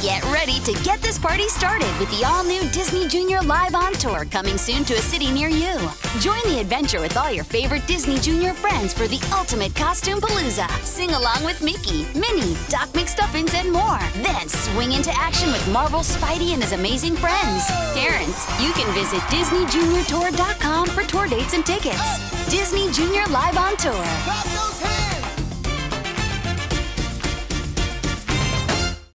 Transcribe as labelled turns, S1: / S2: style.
S1: Get ready to get this party started with the all-new Disney Junior Live on Tour coming soon to a city near you. Join the adventure with all your favorite Disney Junior friends for the ultimate Costume Palooza. Sing along with Mickey, Minnie, Doc McStuffins, and more. Then swing into action with Marvel's Spidey and his amazing friends. Parents, you can visit DisneyJuniorTour.com for tour dates and tickets. Disney Junior Live on Tour.